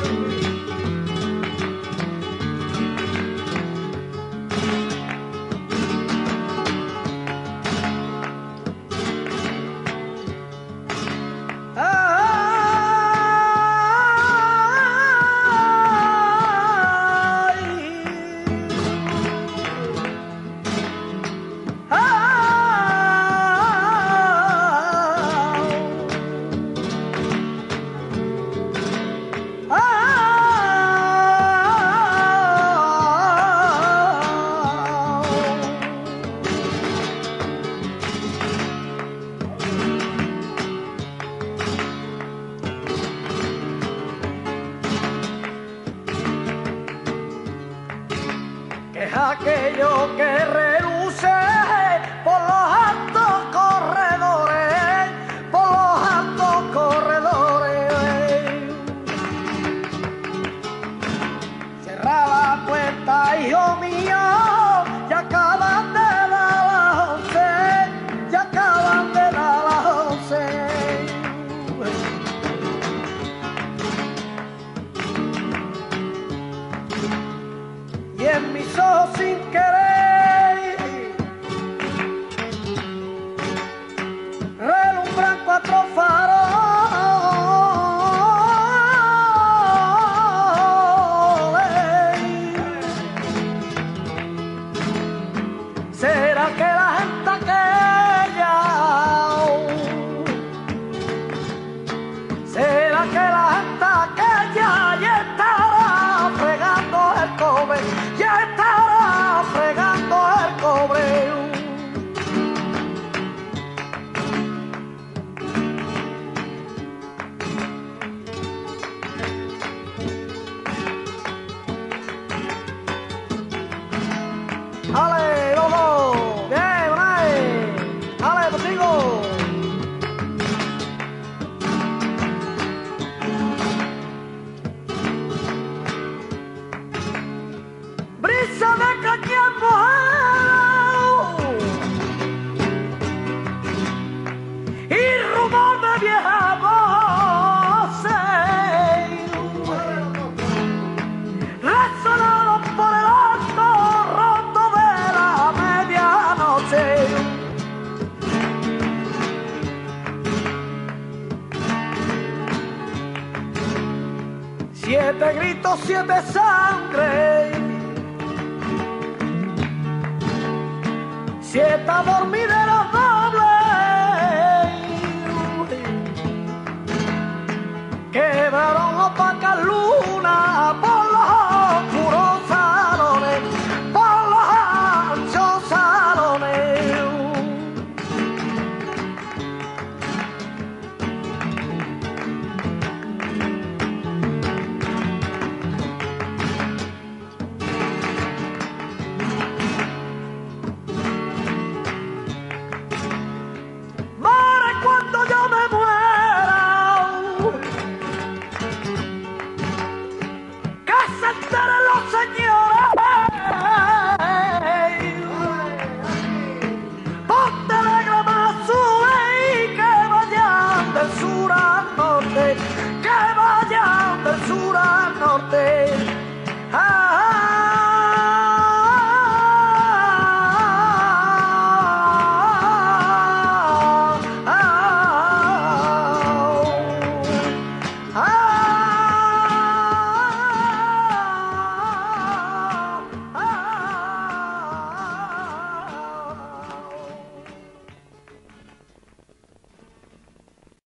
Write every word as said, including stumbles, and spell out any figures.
Aquello que reluce por los altos corredores, por los altos corredores. Cerra la puerta, hijo mío, ya acaban de dar las once, ya acaban de dar las once. Y en mis ojos sin querer relumbran cuatro faros. ¿Será que la gente aquella? ¿Será que la gente aquella ya estará fregando el cobre? Ya estará fregando el cobre. ¡Ale, Lobo! ¡Bien, Bray! ¡Ale, contigo! Brisa de cañón mojado y rumor de vieja voces resonaron por el alto roto de la medianoche. Siete gritos, siete sangre, siete dormideros dobles quedaron opacas lunas por los oscuros salones, por los anchos salones. Cuando yo me muera, que se enteren los señores, por telegrama sube y que vayan del sur al norte, que vayan del sur al norte.